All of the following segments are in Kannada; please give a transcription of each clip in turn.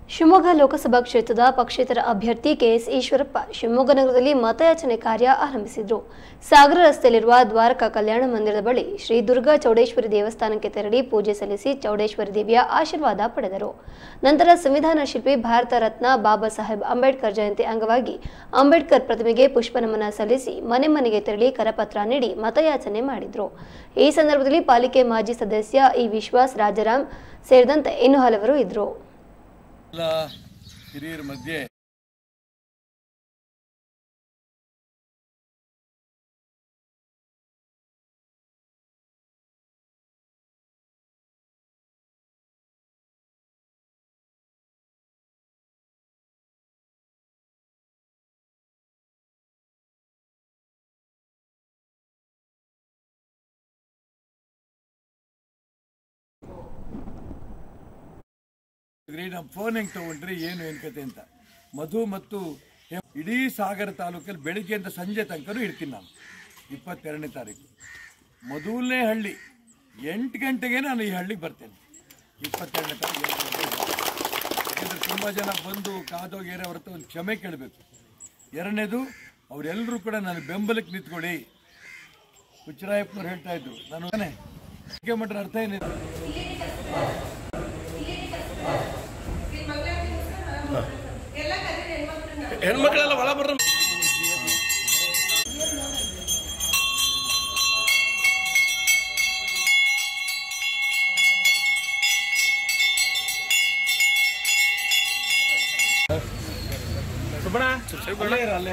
ಶಿವಮೊಗ್ಗ ಲೋಕಸಭಾ ಕ್ಷೇತ್ರದ ಪಕ್ಷೇತರ ಅಭ್ಯರ್ಥಿ ಕೆಎಸ್ ಈಶ್ವರಪ್ಪ ಶಿವಮೊಗ್ಗ ನಗರದಲ್ಲಿ ಮತಯಾಚನೆ ಕಾರ್ಯ ಆರಂಭಿಸಿದರು. ಸಾಗರ ರಸ್ತೆಯಲ್ಲಿರುವ ದ್ವಾರಕಾ ಕಲ್ಯಾಣ ಮಂದಿರದ ಬಳಿ ಶ್ರೀ ದುರ್ಗಾ ಚೌಡೇಶ್ವರಿ ದೇವಸ್ಥಾನಕ್ಕೆ ತೆರಳಿ ಪೂಜೆ ಸಲ್ಲಿಸಿ ಚೌಡೇಶ್ವರಿ ದೇವಿಯ ಆಶೀರ್ವಾದ ಪಡೆದರು. ನಂತರ ಸಂವಿಧಾನ ಶಿಲ್ಪಿ ಭಾರತ ರತ್ನ ಬಾಬಾ ಸಾಹೇಬ್ ಅಂಬೇಡ್ಕರ್ ಜಯಂತಿ ಅಂಗವಾಗಿ ಅಂಬೇಡ್ಕರ್ ಪ್ರತಿಮೆಗೆ ಪುಷ್ಪನಮನ ಸಲ್ಲಿಸಿ ಮನೆ ಮನೆಗೆ ತೆರಳಿ ಕರಪತ್ರ ನೀಡಿ ಮತಯಾಚನೆ ಮಾಡಿದರು. ಈ ಸಂದರ್ಭದಲ್ಲಿ ಪಾಲಿಕೆ ಮಾಜಿ ಸದಸ್ಯ ಇ ವಿಶ್ವಾಸ್ ರಾಜಾರಾಮ್ ಸೇರಿದಂತೆ ಇನ್ನೂ ಹಲವರು ಇದ್ದರು. ಹಿರಿಯರ ಮಧ್ಯೆ ನಮ್ಮ ಫೋನ್ ಹೆಂಗೆ ತಗೊಂಡ್ರಿ ಏನು ಕತೆ ಅಂತ ಮಧು ಮತ್ತು ಇಡೀ ಸಾಗರ ತಾಲೂಕಲ್ಲಿ ಬೆಳಿಗ್ಗೆಯಿಂದ ಸಂಜೆ ತನಕನೂ ಇರ್ತೀನಿ ನಾನು. 22ನೇ ತಾರೀಕು ಮೊದಲನೇ ಹಳ್ಳಿ 8 ಗಂಟೆಗೆ ನಾನು ಈ ಹಳ್ಳಿಗೆ ಬರ್ತೇನೆ. 22ನೇ ತಾರೀಕು 8 ಗಂಟೆಗೆ. ಯಾಕೆಂದರೆ ತುಂಬ ಜನ ಬಂದು ಕಾದೋಗ್ಯಾರೆ, ಅವ್ರ ಹತ್ರ ಒಂದು ಕ್ಷಮೆ ಕೇಳಬೇಕು. ಎರಡನೇದು, ಅವರೆಲ್ಲರೂ ಕೂಡ ನಾನು ಬೆಂಬಲಕ್ಕೆ ನಿಂತ್ಕೊಳ್ಳಿ. ಹುಚ್ಚರಾಯಪ್ಪನವ್ರು ಹೇಳ್ತಾ ಇದ್ರು, ನಾನು ಮುಖ್ಯಮಂತ್ರಿ ಅರ್ಥ ಏನಿದೆ ಹೆಣ್ಮಕ್ಳೆಲ್ಲ ಒಳ ಬರ್ರ ಸುಬ್ಬಣ್ಣ ಅಲ್ಲೇ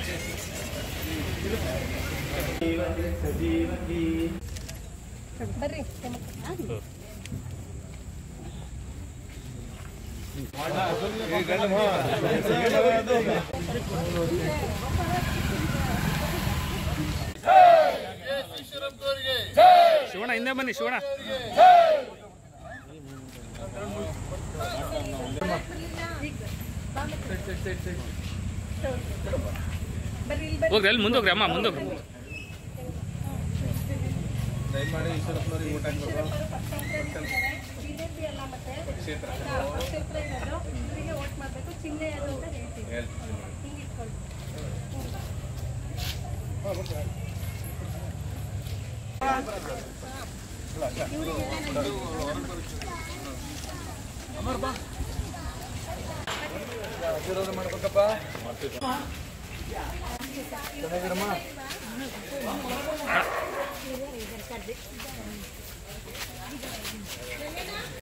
ಬರ್ರಿ ಶಿವಣ್ಣ ಹಿಂದೆ ಬನ್ನಿ. ಶಿವಣ್ಣ ಹೋಗ್ರಿ, ಅಲ್ಲಿ ಮುಂದೋಗ್ರಿ ಅಮ್ಮ, ಮುಂದೋಗ್ರಿ. ದಯಮಾಡಿ ಈಶ್ವರಪ್ಪನವ್ರಿಗೆ ಊಟ ಆಶೀರ್ವಾದ ಮಾಡ್ಬೇಕಪ್ಪ. ಚೆನ್ನಾಗಿರಮ್ಮ.